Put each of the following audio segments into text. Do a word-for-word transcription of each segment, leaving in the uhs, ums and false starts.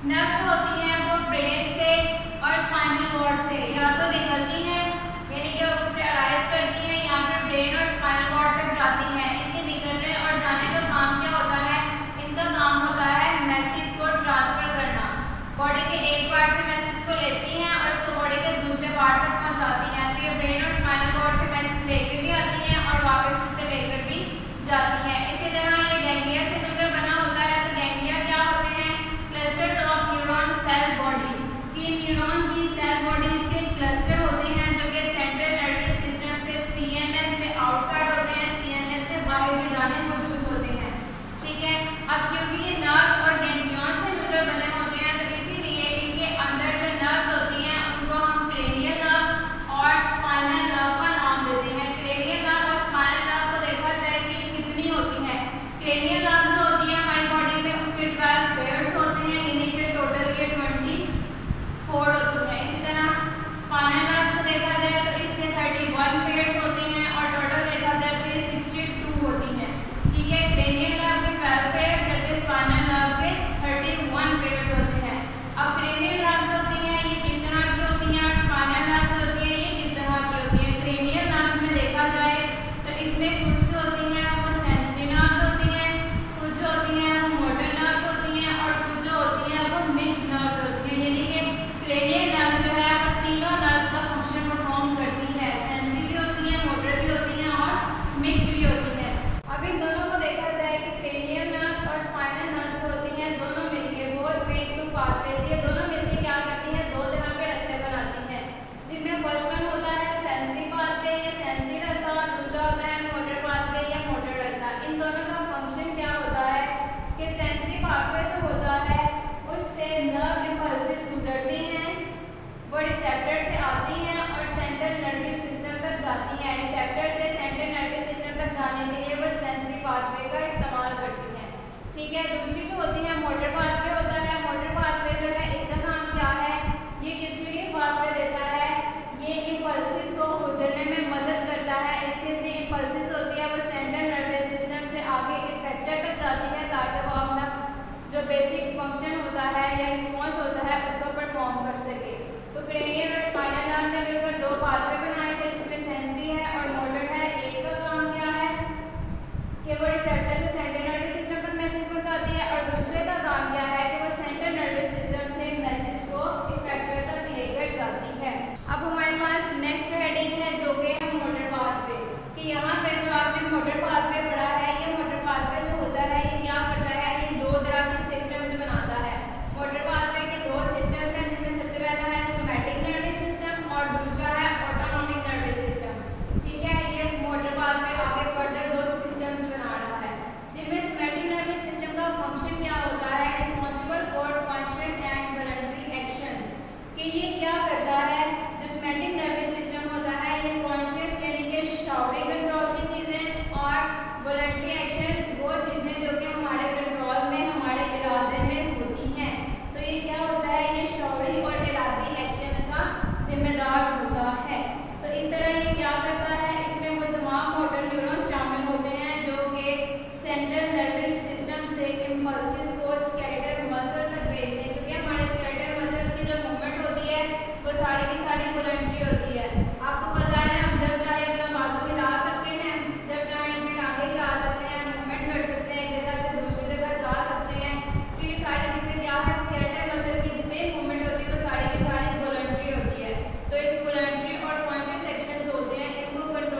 Nerves होती हैं वो ब्रेन से और स्पाइनल कॉर्ड से या तो निकलती हैं, यानी कि उससे अराइज करती हैं, या फिर ब्रेन और स्पाइनल कॉर्ड तक जाती हैं। इनके निकलने और जाने का काम क्या होता है? इनका काम होता है मैसेज को ट्रांसफर करना। बॉडी के एक पार्ट से मैसेज को लेती हैं और उसको बॉडी के दूसरे पार्ट तक पहुंचाती हैं। तो ये ब्रेन और स्पाइनल कॉर्ड से मैसेज लेके भी आती हैं और वापस उससे लेकर भी जाती हैं। इसी तरह ये गैंग्लिया से मिलकर बना होता है। तो गैंग्लिया क्या होते हैं? Clusters of neuron cell body. ये न्यूरॉन की सेल बॉडीज के क्लस्टर होते हैं जो कि सेंट्रल नर्वस सिस्टम से सीएनएस से आउटसाइड होते हैं, सीएनएस से बाहर की जाने मौजूद होते हैं। ठीक है, अब क्योंकि ये नर्व्स और गैंग्लियन से मिलकर बने होते हैं तो इसीलिए इनके अंदर जो नर्व्स होती हैं उनको हम क्रेनियल नर्व और स्पाइनल नर्व का नाम देते हैं। क्रेनियल नर्व और स्पाइनल नर्व को देखा जाए कि कितनी होती है। क्रेनियल नर्व जो होती है हमारी बॉडी में उसके ट्वेल्व पेयर्स होते हैं, यानी कि टोटल ये ट्वेंटी फोर होती है। इसी तरह स्पाइनल नर्व को देखा जाए तो इसके थर्टी वन पेयर्स होती हैं और टोटल देखा जाए तो ये सिक्सटी टू होती हैं। ठीक है, क्रेनियल नर्व के ट्वेल्व पेयर्स जबकि स्पाइनल नर्व के थर्टी वन पेयर्स होते हैं। अब क्रेनियल नर्व्स होती हैं ये किस तरह की होती हैं और स्पाइनल नर्व्स होती है ये किस तरह की होती है। क्रेनियल नर्व्स में देखा जाए तो इसमें कुछ जो होती हैं वो सेंसरी नर्व्स होती हैं, कुछ जो होती हैं वो मोटर नर्व होती हैं और कुछ जो होती हैं वो मिक्स्ड नर्व्स होती हैं। यानी कि क्रेनियल नर्व्स जो है वो तीनों नर्व्स का फंक्शन परफॉर्म करती है, सेंसरी भी होती है, मोटर भी होती हैं और मिक्स्ड भी होती है। अब इन दोनों को देखा जाए कि क्रेनियल नर्व्स और स्पाइनल नर्व्स होती हैं दोनों मिलके बोथ वे टू पाथवेज, ये दोनों मिलके क्या करती हैं? दो तरह के रास्ते बनाती हैं, जिनमें फर्स्ट वन होता है सेंसरी पाथवे या सेंसरी रास्ता और दूसरा होता है मोटर पाथवे या मोटर रास्ता। इन दोनों का फंक्शन क्या होता है कि सेंसरी पाथवे जो होता है उससे नर्व इम्पल्सेस गुजरती हैं, वो रिसेप्टर से आती हैं और सेंट्रल नर्वस सिस्टम तक जाती हैं। रिसेप्टर से सेंट्रल नर्वस सिस्टम तक जाने के लिए वो सेंसरी पाथवे का इस्तेमाल करती हैं। ठीक है, दूसरी जो होती है मोटर पाथवे होता है। मोटर पाथवे जो है इसका काम क्या है? ये किसके लिए पाथवे देता है? ये इम्पल्सेस को गुजरने में मदद करता है। इसके जो इम्पल्सेस होती है वो सेंट्रल नर्वस सिस्टम से आगे इफेक्टर तक जाती है ताकि वो अपना जो बेसिक फंक्शन होता है या रिस्पॉन्स होता है उसको परफॉर्म कर सके। तो क्रेनियल और स्पाइनल नर्व ने मिलकर दो पाथवे बनाए थे जिसमें सेंसरी है और मोटर है। एक का काम क्या है कि वो रिसेप्टर से सेंट्रल नर्वस सिस्टम तक मैसेज पहुंचाती है और दूसरे का काम क्या है कि वो सेंट्रल नर्वस सिस्टम से मैसेज को इफेक्टर तक लेकर जाती है। अब हमारे पास नेक्स्ट हेडिंग है जो कि है मोटर पाथवे, कि यहाँ पे जो आपने मोटर पाथवे पढ़ा है ये मोटर पाथवे जो होता है ये क्या करता है? ये दो तरह के सिस्टम्स बनाता है। मोटर पाथवे के दो सिस्टम्स हैं जिसमें सबसे पहला है सोमैटिक नर्वस सिस्टम और दूसरा है ऑटोनॉमिक नर्वस सिस्टम। ठीक है, ये मोटर पाथवे आगे फर्दर दो सिस्टम्स बना रहा है जिनमें सोमैटिक नर्वस सिस्टम का फंक्शन क्या होता है? Responsible for conscious and voluntary actions, कि ये क्या करता है? जो सोमैटिक नर्वस सिस्टम होता है ये कॉन्शियस यानी कि शॉरी कंट्रोल की चीज़ें और वॉलंटरी एक्शंस वो चीज़ें जो कि हमारे कंट्रोल में हमारे इरादे में होती हैं। तो ये क्या होता है? ये शौरी और इरादी एक्शंस का जिम्मेदार होता है। तो इस तरह ये क्या करता है? इसमें वो तमाम मोटर न्यूरॉन्स शामिल होते हैं जो कि सेंट्रल नर्वस सिस्टम से इम्पल्सेस को स्केलेटल मसल्स तक भेजते हैं, क्योंकि हमारे स्केलेटल मसल्स की जो मूवमेंट होती है वो सारी की सारी वॉलंटरी होती है। आपको पता है हम जब चाहे अपना बाजू हिला सकते हैं, जब चाहे अपनी टांगें हिला सकते हैं, मूवमेंट कर सकते हैं, एक जगह से दूसरी जगह जा सकते हैं। तो ये सारी चीज़ें क्या है? स्केलेटल मसल की जितनी मूवमेंट होती है वो सारी की सारी वॉलंटरी होती है। तो इस वॉलंटरी और कॉन्शियस एक्शंस होते हैं इनको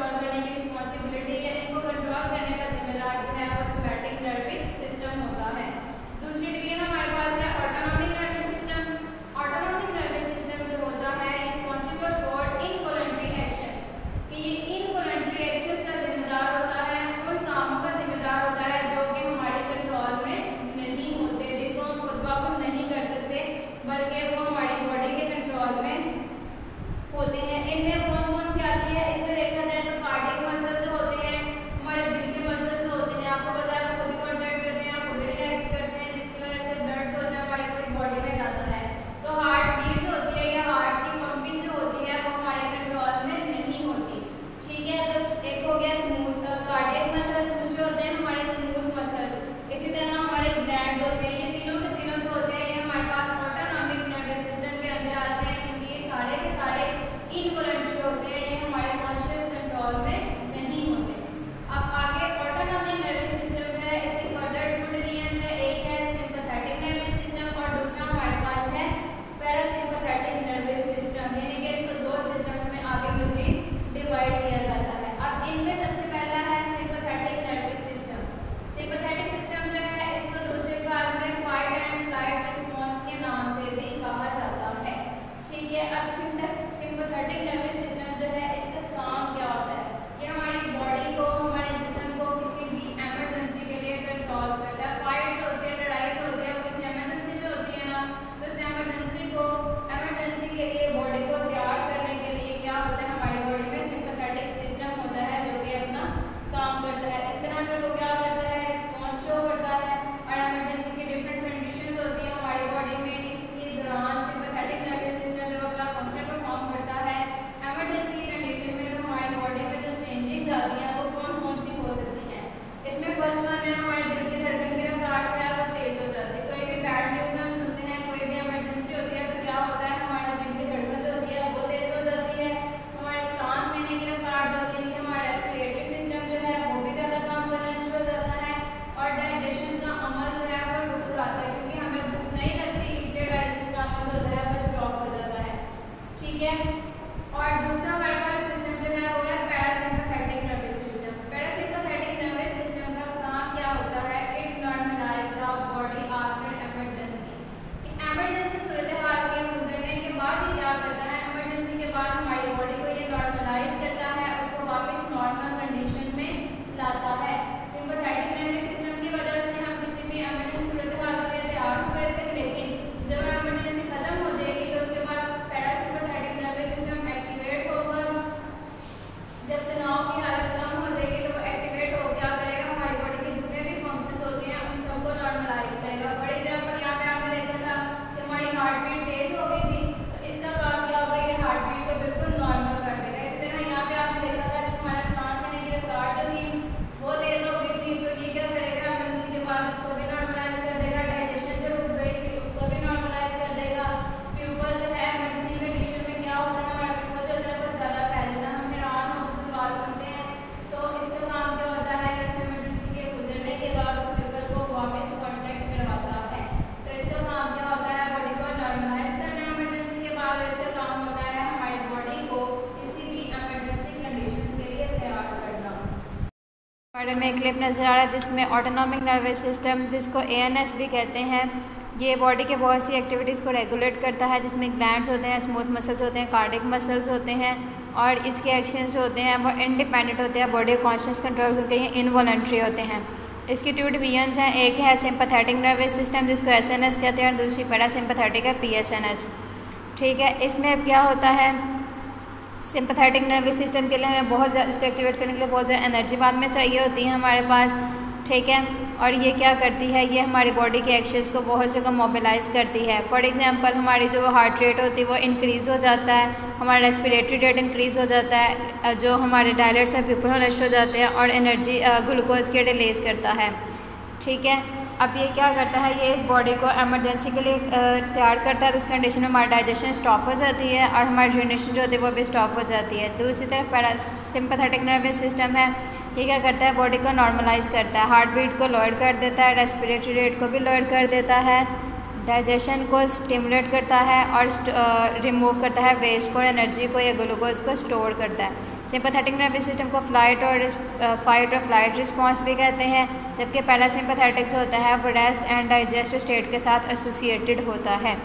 में एक क्लिप नज़र आ रहा है जिसमें ऑटोनॉमिक नर्वस सिस्टम, जिसको ए एन एस भी कहते हैं, ये बॉडी के बहुत सी एक्टिविटीज़ को रेगुलेट करता है, जिसमें ग्लैंड्स होते हैं, स्मूथ मसल्स होते हैं, कार्डिक मसल्स होते हैं, और इसके एक्शंस जो होते हैं वो इंडिपेंडेंट होते हैं बॉडी कॉन्शियस कंट्रोल, क्योंकि ये इनवॉलंटरी होते हैं। इसकी टू डिवीजन्स हैं, एक है सिंपैथेटिक नर्वस सिस्टम जिसको एस एन एस कहते हैं, और दूसरी पैरासिम्पैथेटिक है, पी एस एन एस। ठीक है, इसमें अब क्या होता है, सिंपैथेटिक नर्वस सिस्टम के लिए हमें बहुत ज़्यादा, इसको एक्टिवेट करने के लिए बहुत ज़्यादा एनर्जी बाद में चाहिए होती है हमारे पास। ठीक है, और ये क्या करती है, ये हमारी बॉडी के एक्शंस को बहुत जगह मोबिलाइज़ करती है। फॉर एग्जांपल हमारी जो हार्ट रेट होती है वो इंक्रीज़ हो जाता है, हमारा रेस्पिरेटरी रेट इंक्रीज़ हो जाता है, जो हमारे डायलेट्स हैं प्यूपिल रश हो जाते हैं, और एनर्जी ग्लूकोज के रिलीज़ करता है। ठीक है, अब ये क्या करता है, ये एक बॉडी को एमरजेंसी के लिए तैयार करता है, तो उस कंडीशन में हमारी डाइजेशन स्टॉप हो जाती है और हमारी यूरिनेशन जो होती है वो भी स्टॉप हो जाती है। दूसरी तरफ पैरासिम्पैथेटिक नर्वस सिस्टम है, ये क्या करता है, बॉडी को नॉर्मलाइज करता है, हार्ट बीट को लोअर कर देता है, रेस्पिरेटरी रेट को भी लोअर कर देता है, डाइजेशन को स्टिमुलेट करता है, और रिमूव करता है वेस्ट को, एनर्जी को या ग्लूकोज को स्टोर करता है। सिंपैथेटिक नर्वस सिस्टम को फ्लाइट और फाइट और फ्लाइट रिस्पॉन्स भी कहते हैं, जबकि पैरासिम्पैथेटिक जो होता है वो रेस्ट एंड डाइजेस्ट स्टेट के साथ एसोसिएटेड होता है।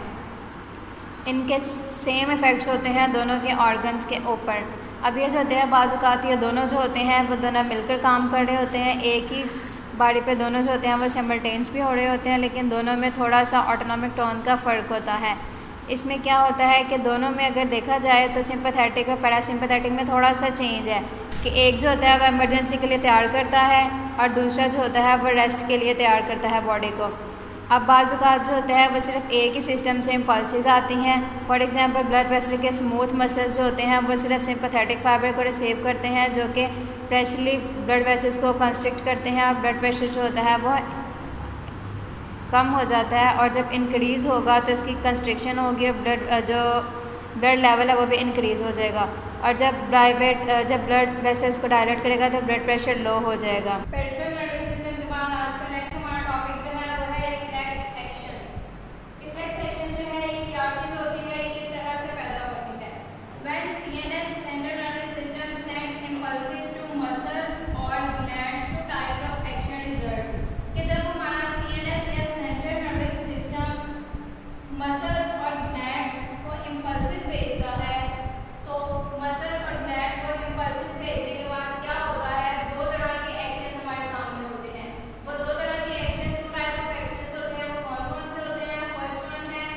इनके सेम इफ़ेक्ट्स होते हैं दोनों के ऑर्गन्स के ऊपर। अब ये जो होते हैं बाज़ औक़ात ये दोनों जो होते हैं वो दोनों मिलकर काम कर रहे होते हैं, एक ही बारी पे दोनों जो होते हैं वो सिमल्टेनियस भी हो रहे होते हैं, लेकिन दोनों में थोड़ा सा ऑटोनॉमिक टोन का फ़र्क होता है। इसमें क्या होता है कि दोनों में अगर देखा जाए तो सिंपैथेटिक और पैरासिम्पैथेटिक में थोड़ा सा चेंज है कि एक जो होता है वो इमरजेंसी के लिए तैयार करता है और दूसरा जो होता है वो रेस्ट के लिए तैयार करता है बॉडी को। अब बाज़ औक़ात जो होता है वो सिर्फ एक ही सिस्टम से इम्पल्सेस आती हैं। फॉर एग्जांपल ब्लड वेसल के स्मूथ मसल्स जो होते हैं वो सिर्फ सिंपैथेटिक फाइबर को रिसीव करते हैं, जो कि प्रेशरली ब्लड वेसल्स को कंस्ट्रिक्ट करते हैं, और ब्लड प्रेशर जो होता है वो कम हो जाता है, और जब इंक्रीज़ होगा तो इसकी कंस्ट्रिक्शन होगी, ब्लड जो ब्लड लेवल है वो भी इंक्रीज़ हो जाएगा, और जब डायवेट जब ब्लड वेसल्स को डायलेट करेगा तो ब्लड प्रेशर लो हो जाएगा। पेरिफेरल नर्वस सिस्टम के बाद आज का नेक्स्ट हमारा टॉपिक जो है वो है रिफ्लेक्स एक्शन। रिफ्लेक्स एक्शन जो है ये क्या चीज़ होती है, ये किस तरह से पैदा होती है। When CNS central nervous system sends impulses to muscles और glands two types of action results, कि जब हमारा सीएनएस या सेंट्रल नर्वस सिस्टम मसल्स और ग्लैंड्स को इंपल्सेस भेजता है, तो मसल और ग्लैंड को इंपल्सेस भेजने के बाद क्या होता है, दो तरह के एक्शंस हमारे सामने होते हैं। वो दो तरह के actions, two type of actions होते हैं, वो कौन कौन से होते हैं। फर्स्ट वन है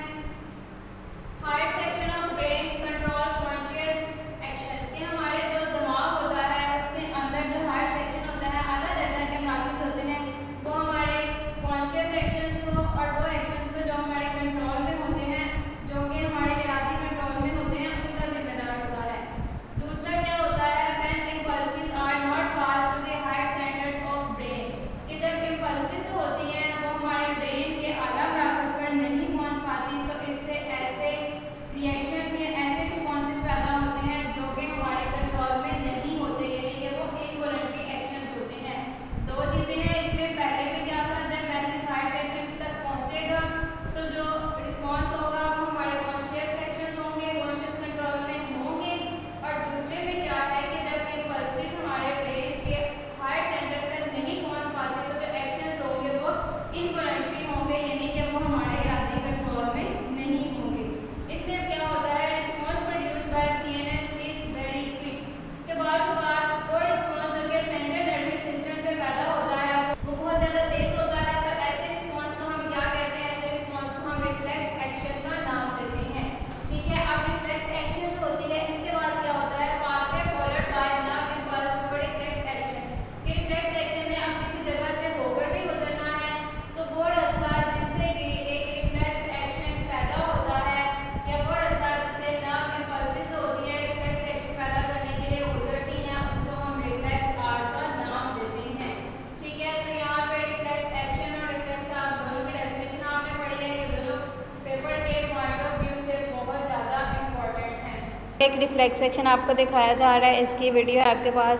higher section of brain control conscious actions, कि हमारे जो दिमाग होता है उसके अंदर जो हायर सेक्शन होता है, आला दर्जा के मराकज़ होते हैं, वो हमारे कॉन्शियस एक्शंस को और वो एक्शंस को जो हमारे कंट्रोल में होते हैं, जो कि हमारे इरादी कंट्रोल में होते हैं, उनका जिम्मेदार होता है। दूसरा क्या होता है, when impulses are not pass to the higher centres of brain, कि जब इंपल्सेस होती हैं वो हमारे ब्रेन के आला मराकज़ पर नहीं पहुंच पाती, तो इससे ऐसे रिएक्शंस या ऐसे रिस्पॉन्सेस पैदा होते हैं जो कि हमारे कंट्रोल में नहीं होते, यानी कि वो इनवॉलंटरी एक्शंस होते हैं। दो चीज़ें हैं इसमें, पहले में क्या था, जब मैसेज हायर सेक्शन तक पहुंचेगा तो जो रिस्पॉन्स होगा वो हमारे कॉन्शियस सेक्शंस होंगे, कॉन्शियस कंट्रोल में होंगे, और दूसरे में क्या है कि जब इंपल्सेस हमारे ब्रेन के हायर सेंटर तक नहीं पहुंच पाते तो जो एक्शंस होंगे वो इनवॉलंटरी होंगे, यानी कि वो हमारे इरादी कंट्रोल में नहीं होंगे। इसलिए क्या होता है, response produce by CNS is very quick, के बाद वो रिस्पॉन्स जो कि सेंट्रल नर्वस सिस्टम से पैदा होता है वो बहुत ज़्यादा तेज होता है, तो ऐसे रिस्पॉन्स को हम क्या कहते हैं, ऐसे रिस्पॉन्स को हम रिफ्लेक्स एक्शन का नाम देते हैं। ठीक है, अब रिफ्लेक्स एक्शन होती है, इसके बाद क्या होता है, pathway followed by love impulse for reflex action, कि रिफ्लेक्स एक्शन में अब किसी जगह से होकर भी गुजरना है तो वो रास्ता जिससे कि एक रिफ्लेक्स एक्शन पैदा होता है, या वो रास्ता जिससे लव इंपल्सेस होती है रिफ्लेक्स एक्शन पैदा करने के लिए गुजरती हैं, उसको हम रिफ्लेक्स आर्ट का नाम देते हैं। ठीक है, तो यहाँ पे रिफ्लेक्स एक्शन और रिफ्लेक्स आर्ट दोनों की डेफिनेशन आपने पढ़ी है, ये दोनों पेपर के पॉइंट ऑफ व्यू से बहुत ज़्यादा इम्पोर्टेंट है। एक रिफ्लेक्स एक्शन आपको दिखाया जा रहा है, इसकी वीडियो आपके पास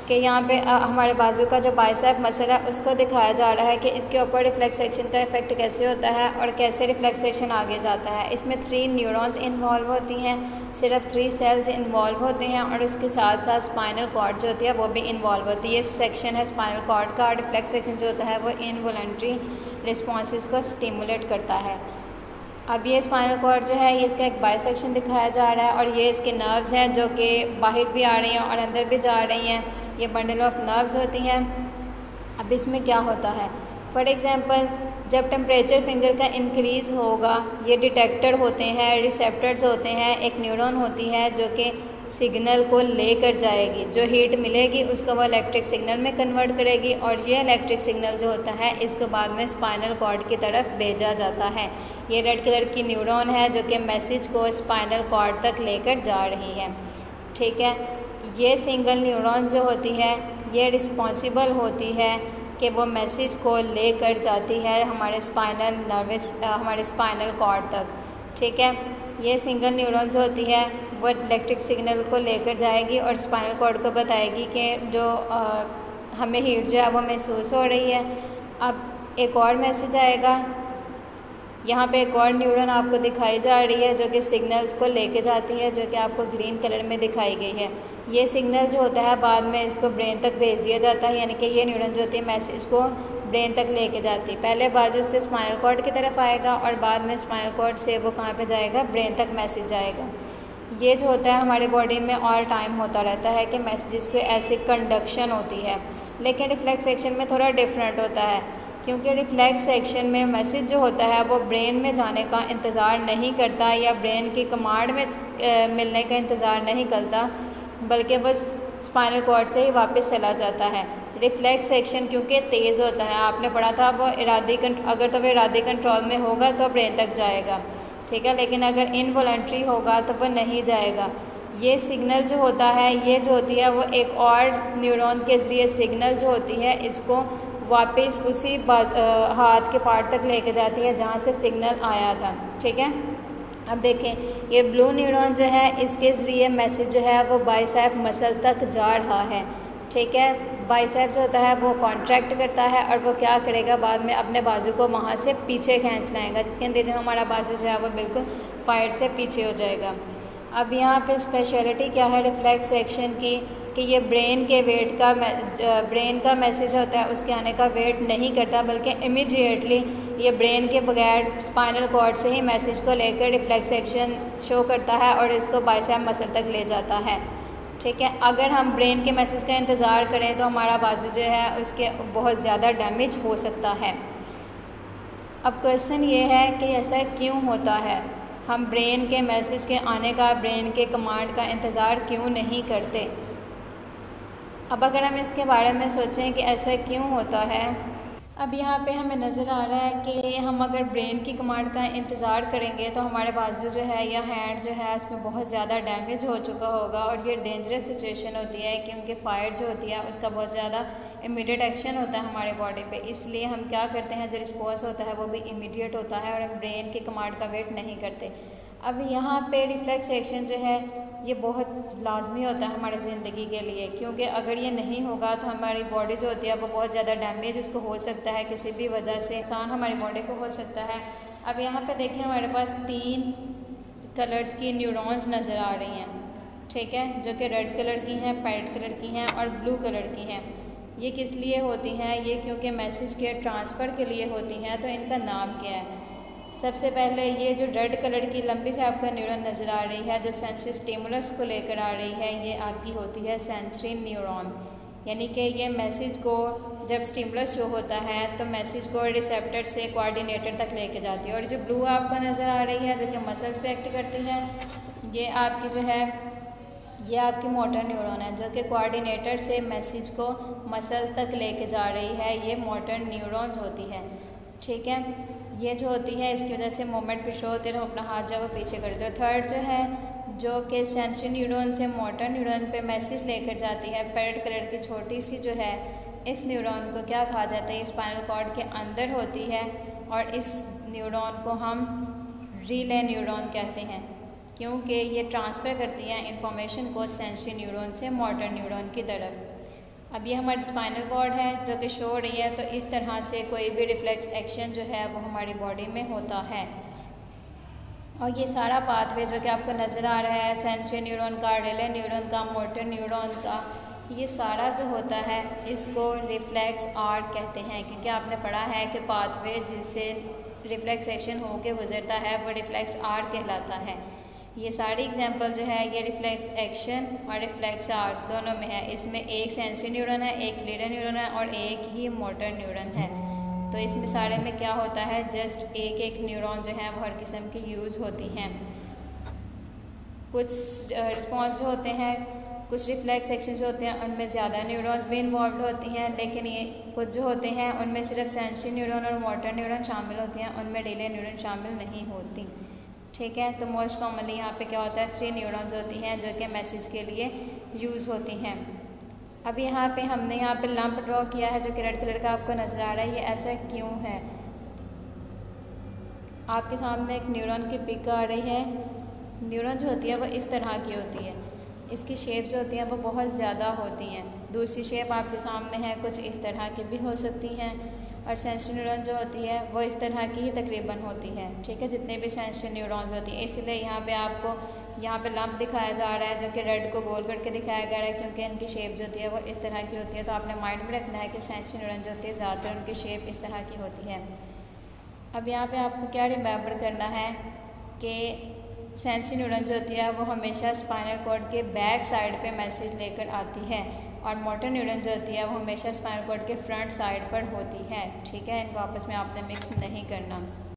कि यहाँ पे आ, हमारे बाजू का जो बाइसेप मसल है उसको दिखाया जा रहा है कि इसके ऊपर रिफ्लेक्स एक्शन का इफेक्ट कैसे होता है और कैसे रिफ्लेक्स एक्शन आगे जाता है। इसमें थ्री न्यूरॉन्स इन्वॉल्व होती हैं, सिर्फ थ्री सेल्स इन्वॉल्व होते हैं और उसके साथ साथ स्पाइनल कॉर्ड जो होती है वो भी इन्वॉल्व होती है। ये सेक्शन है स्पाइनल कॉर्ड का। रिफ्लेक्स एक्शन जो होता है वो इनवॉलंटरी रिस्पॉन्सेस को स्टिमुलेट करता है। अब ये स्पाइनल कॉर्ड जो है ये इसका एक बाइसेक्शन दिखाया जा रहा है और ये इसके नर्व्स हैं जो कि बाहर भी आ रही हैं और अंदर भी जा रही हैं। ये बंडल ऑफ नर्व्स होती हैं। अब इसमें क्या होता है, फॉर एग्ज़ाम्पल जब टेम्परेचर फिंगर का इंक्रीज़ होगा, ये डिटेक्टर होते हैं, रिसेप्टर्स होते हैं, एक न्यूरॉन होती है जो कि सिग्नल को लेकर जाएगी, जो हीट मिलेगी उसको वो इलेक्ट्रिक सिग्नल में कन्वर्ट करेगी और ये इलेक्ट्रिक सिग्नल जो होता है इसको बाद में स्पाइनल कॉर्ड की तरफ भेजा जाता है। ये रेड कलर की न्यूरॉन है जो कि मैसेज को स्पाइनल कॉर्ड तक लेकर जा रही है। ठीक है, ये सिंगल न्यूरॉन जो होती है ये रिस्पॉन्सिबल होती है कि वो मैसेज को लेकर जाती है हमारे स्पाइनल नर्वस हमारे स्पाइनल कॉर्ड तक। ठीक है, ये सिंगल न्यूरॉन जो होती है वो इलेक्ट्रिक सिग्नल को लेकर जाएगी और स्पाइनल कॉर्ड को बताएगी कि जो आ, हमें हीट जो है वो महसूस हो रही है। अब एक और मैसेज आएगा, यहाँ पे एक और न्यूरॉन आपको दिखाई जा रही है जो कि सिग्नल्स को लेके जाती है, जो कि आपको ग्रीन कलर में दिखाई गई है। ये सिग्नल जो होता है बाद में इसको ब्रेन तक भेज दिया जाता है, यानी कि ये न्यूरॉन जो होती है मैसेज को ब्रेन तक लेके जाती है। पहले बाजू से स्पाइनल कॉर्ड की तरफ आएगा और बाद में स्पाइनल कॉर्ड से वो कहाँ पे जाएगा, ब्रेन तक मैसेज जाएगा। ये जो होता है हमारे बॉडी में ऑल टाइम होता रहता है कि मैसेजेस की ऐसी कंडक्शन होती है, लेकिन रिफ्लेक्स एक्शन में थोड़ा डिफरेंट होता है, क्योंकि रिफ्लेक्स एक्शन में मैसेज जो होता है वो ब्रेन में जाने का इंतज़ार नहीं करता या ब्रेन की कमांड में आ, मिलने का इंतज़ार नहीं करता, बल्कि बस स्पाइनल कॉर्ड से ही वापस चला जाता है। रिफ्लेक्स एक्शन क्योंकि तेज़ होता है, आपने पढ़ा था वो इरादी अगर तो वो इरादी कंट्रोल में होगा तो ब्रेन तक जाएगा। ठीक है, लेकिन अगर इनवॉलंटरी होगा तो वो नहीं जाएगा। ये सिग्नल जो होता है ये जो होती है वो एक और न्यूरॉन के ज़रिए सिग्नल जो होती है इसको वापस उसी बाज आ, हाथ के पार्ट तक लेके जाती है जहाँ से सिग्नल आया था। ठीक है, अब देखें ये ब्लू न्यूरॉन जो है इसके ज़रिए मैसेज जो है वो बाइसेप मसल्स तक जा रहा है। ठीक है, बाइसेप जो होता है वो कॉन्ट्रैक्ट करता है और वो क्या करेगा, बाद में अपने बाजू को वहाँ से पीछे खींच लाएगा, जिसके नतीजे में हमारा बाजू जो है वो बिल्कुल फायर से पीछे हो जाएगा। अब यहाँ पे स्पेशलिटी क्या है रिफ्लेक्स एक्शन की कि ये ब्रेन के वेट का ब्रेन का मैसेज होता है उसके आने का वेट नहीं करता, बल्कि इमीडिएटली ये ब्रेन के बगैर स्पाइनल कॉर्ड से ही मैसेज को लेकर रिफ्लेक्स एक्शन शो करता है और इसको बाइसेप मसल तक ले जाता है। ठीक है, अगर हम ब्रेन के मैसेज का इंतज़ार करें तो हमारा बाजू जो है उसके बहुत ज़्यादा डैमेज हो सकता है। अब क्वेश्चन ये है कि ऐसा क्यों होता है, हम ब्रेन के मैसेज के आने का, ब्रेन के कमांड का इंतज़ार क्यों नहीं करते। अब अगर हम इसके बारे में सोचें कि ऐसा क्यों होता है, अब यहाँ पे हमें नज़र आ रहा है कि हम अगर ब्रेन की कमांड का इंतज़ार करेंगे तो हमारे बाजू जो है या हैंड जो है उसमें बहुत ज़्यादा डैमेज हो चुका होगा और ये डेंजरस सिचुएशन होती है, क्योंकि फायर जो होती है उसका बहुत ज़्यादा इमीडिएट एक्शन होता है हमारे बॉडी पे। इसलिए हम क्या करते हैं, जो रिस्पॉन्स होता है वो भी इमीडिएट होता है और हम ब्रेन की कमांड का वेट नहीं करते। अब यहाँ पे रिफ्लेक्स एक्शन जो है ये बहुत लाजमी होता है हमारी ज़िंदगी के लिए, क्योंकि अगर ये नहीं होगा तो हमारी बॉडी जो होती है वो बहुत ज़्यादा डैमेज उसको हो सकता है, किसी भी वजह से नुकसान हमारी बॉडी को हो सकता है। अब यहाँ पे देखें हमारे पास तीन कलर्स की न्यूरॉन्स नज़र आ रही हैं। ठीक है, जो कि रेड कलर की हैं, पैरेट कलर की हैं और ब्लू कलर की हैं। ये किस लिए होती हैं, ये क्योंकि मैसेज के ट्रांसफ़र के लिए होती हैं। तो इनका नाम क्या है, सबसे पहले ये जो रेड कलर की लंबी से आपका न्यूरॉन नज़र आ रही है जो सेंसरी स्टिमुलस को लेकर आ रही है, ये आपकी होती है सेंसरी न्यूरॉन। यानी कि ये मैसेज को जब स्टिमुलस शो होता है तो मैसेज को रिसेप्टर से कोऑर्डिनेटर तक लेके जाती है। और जो ब्लू आपको नज़र आ रही है जो कि मसल्स पे एक्ट करती है, ये आपकी जो है ये आपकी मोटर न्यूरॉन है जो कि कोऑर्डिनेटर से मैसेज को मसल तक लेके जा रही है। ये मोटर न्यूरॉन्स होती है। ठीक है, ये जो होती है इसकी वजह से मोमेंट भी शो होते हैं, हम अपना हाथ जो वो पीछे करते हैं। थर्ड जो है जो कि सेंसरी न्यूरॉन से मोटर न्यूरॉन पे मैसेज लेकर जाती है, पैरेट कलर की छोटी सी जो है इस न्यूरॉन को क्या कहा जाता है, स्पाइनल कॉर्ड के अंदर होती है और इस न्यूरॉन को हम रिले न्यूरॉन कहते हैं, क्योंकि ये ट्रांसफ़र करती हैं इंफॉर्मेशन को सेंसरी न्यूरॉन से मोटर न्यूरॉन की तरफ। अब ये हमारी स्पाइनल कॉर्ड है जो कि शो हो रही है, तो इस तरह से कोई भी रिफ्लेक्स एक्शन जो है वो हमारी बॉडी में होता है। और ये सारा पाथवे जो कि आपको नज़र आ रहा है, सेंसरी न्यूरॉन का, रिले न्यूरॉन का, मोटर न्यूरॉन का, ये सारा जो होता है इसको रिफ्लेक्स आर्ट कहते हैं, क्योंकि आपने पढ़ा है कि पाथवे जिससे रिफ्लेक्स एक्शन होके गुजरता है वो रिफ्लेक्स आर्ट कहलाता है। ये सारी एग्जांपल जो है ये रिफ्लेक्स एक्शन और रिफ्लेक्स आर्ट दोनों में है। इसमें एक सेंसरी न्यूरॉन है, एक लीडर न्यूरॉन है और एक ही मोटर न्यूरॉन है। तो इसमें सारे में क्या होता है, जस्ट एक एक न्यूरॉन जो है वो हर किस्म की यूज़ होती हैं। कुछ रिस्पॉन्स जो होते हैं, कुछ रिफ्लेक्स एक्शन जो होते हैं उनमें ज़्यादा न्यूरॉन्स भी इन्वॉल्व होती हैं, लेकिन ये कुछ जो होते हैं उनमें सिर्फ सेंसरी न्यूरॉन और मोटर न्यूरॉन शामिल होती हैं, उनमें रिले न्यूरॉन शामिल नहीं होती। ठीक है, तो मोस्ट कॉमनली यहाँ पे क्या होता है, थ्री न्यूरॉन्स होती हैं जो कि मैसेज के लिए यूज़ होती हैं। अब यहाँ पे हमने यहाँ पे लंप ड्रॉ किया है जो कि रेड कलर का आपको नज़र आ रहा है। ये ऐसा क्यों है? आपके सामने एक न्यूरॉन की पिक आ रही है। न्यूरॉन जो होती है वो इस तरह की होती है, इसकी शेप जो होती हैं वो बहुत ज़्यादा होती हैं। दूसरी शेप आपके सामने है, कुछ इस तरह की भी हो सकती हैं। और सेंसरी न्यूरॉन जो होती है वो इस तरह की ही तकरीबन होती है। ठीक है, जितने भी सेंसरी न्यूरॉन्स होती हैं, इसलिए यहाँ पे आपको यहाँ पे लंप दिखाया जा रहा है जो कि रेड को गोल करके दिखाया गया है, क्योंकि इनकी शेप जो होती है वो इस तरह की होती है। तो आपने माइंड में रखना है कि सेंसरी न्यूरॉन जो होती है ज़्यादातर उनकी शेप इस तरह की होती है। अब यहाँ पे आपको क्या रिमेंबर करना है कि सेंसरी न्यूरॉन जो होती है वो हमेशा स्पाइनल कॉर्ड के बैक साइड पे मैसेज लेकर आती है, और मोटर न्यूरॉन जो होती है वो हमेशा स्पाइनल कॉर्ड के फ्रंट साइड पर होती है। ठीक है, इनको आपस में आपने मिक्स नहीं करना।